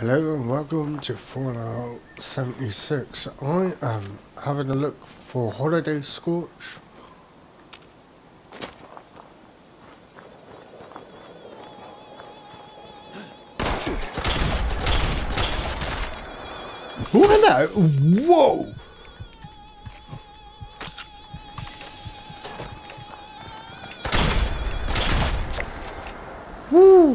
Hello and welcome to Fallout 76. I am having a look for Holiday Scorch. What now? Whoa! Woo!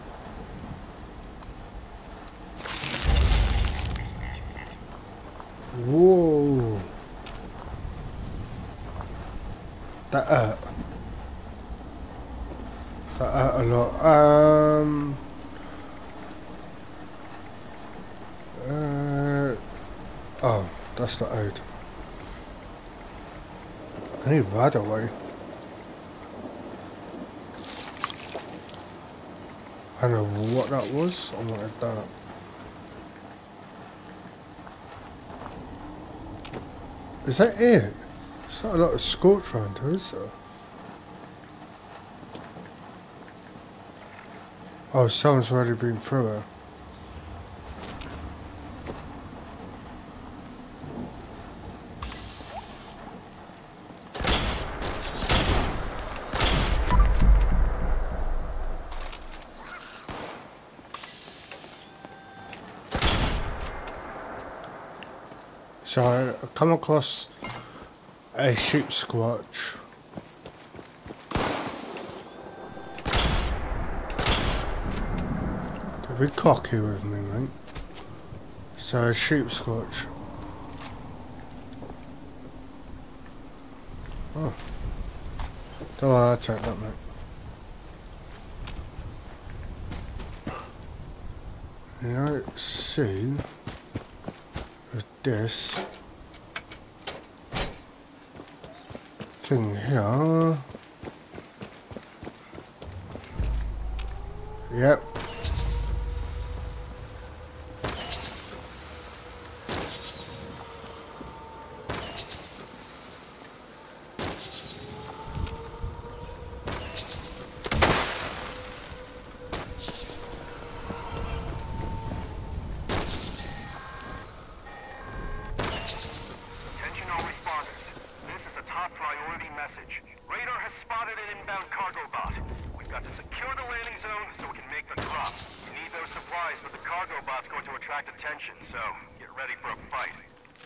Whoa! That hurt a lot. Oh, that's not out. I need that away. I don't know what that was. I wanted that. Is that it? It's not a lot of scorch around here, is there? Oh, someone's already been through it. So I come across a sheep squatch. Don't be cocky with me, mate. So a sheep squatch. Oh. Don't worry, I'll take that, mate. Now let's see if this thing here. Yep. Radar has spotted an inbound cargo bot. We've got to secure the landing zone so we can make the drop. We need those supplies, but the cargo bot's going to attract attention, so get ready for a fight.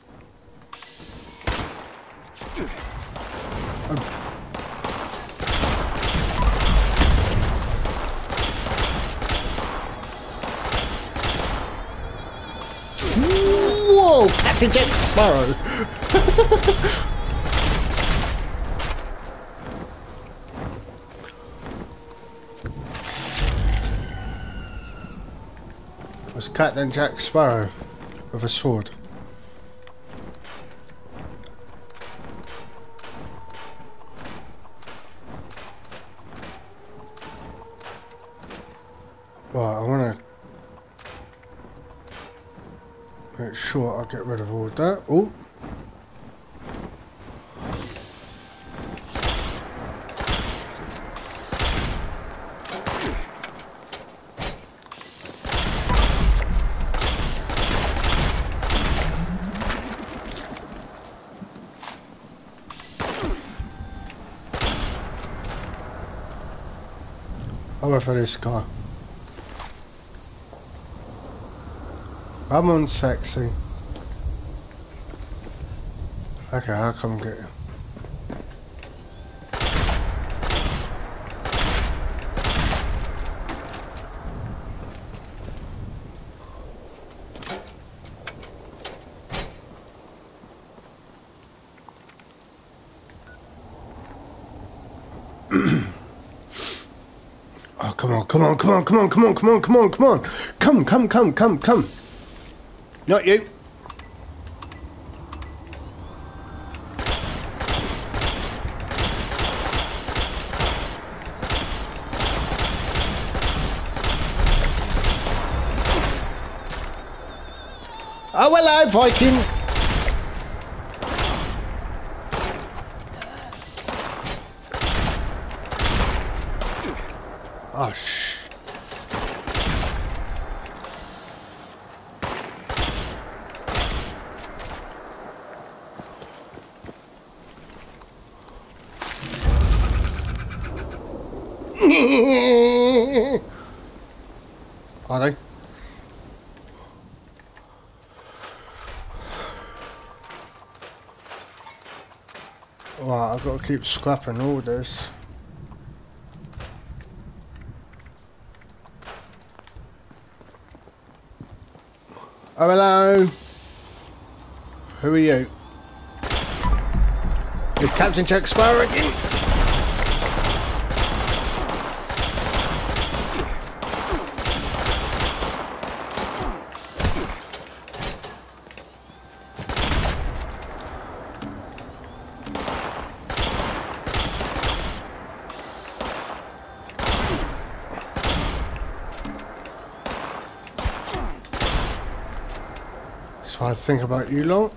Whoa! Captain Jack Sparrow! Was Captain Jack Sparrow with a sword. Right, I want to make sure I get rid of all that. Oh. I'll wait for this guy. Come on, sexy. Okay, I'll come get you. Oh, come on, come on, come on, come on, come on, come on, come on, come on. Come. Not you. Oh, hello, Viking. Oh, Are they? Right, I've got to keep scrapping all this. Oh, hello. Who are you? Is Captain Jack Sparrow again? That's what I think about you lot.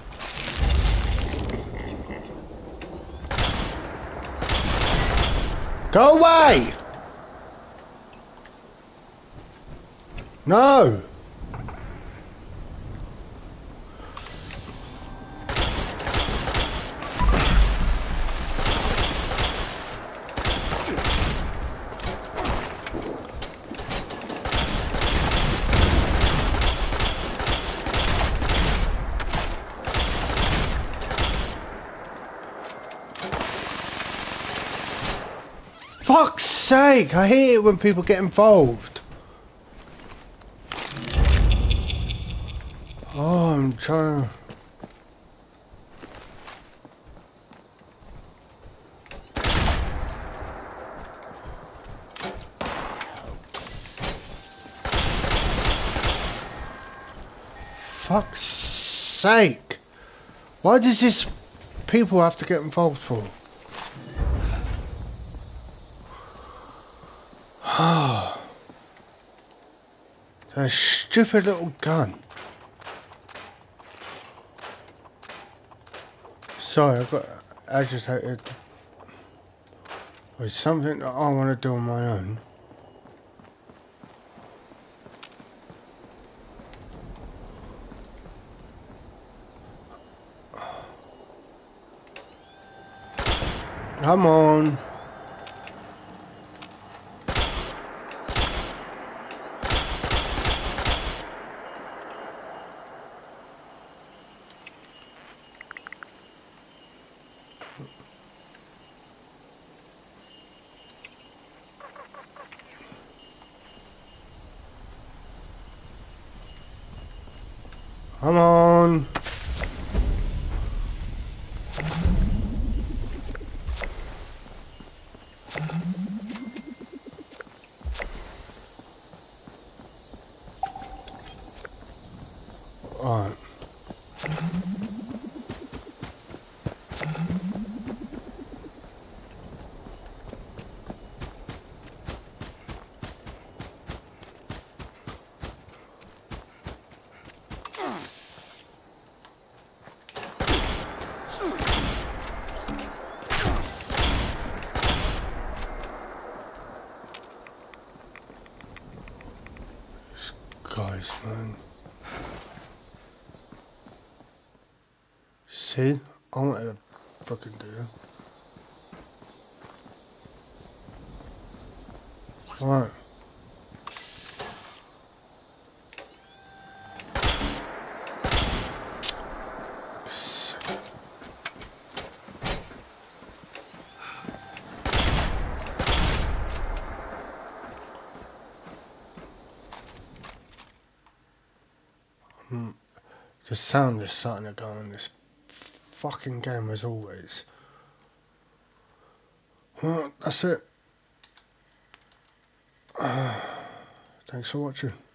Go away! No! Fuck's sake! I hate it when people get involved. Oh, I'm trying to... Fuck's sake! Why does this people have to get involved for? That stupid little gun. Sorry, I got agitated with something that I want to do on my own. Come on. Come on. Alright. Guys, man. See? I wanted to fucking do it. Alright. The sound is starting to go on this fucking game as always. Well, that's it. Thanks for watching.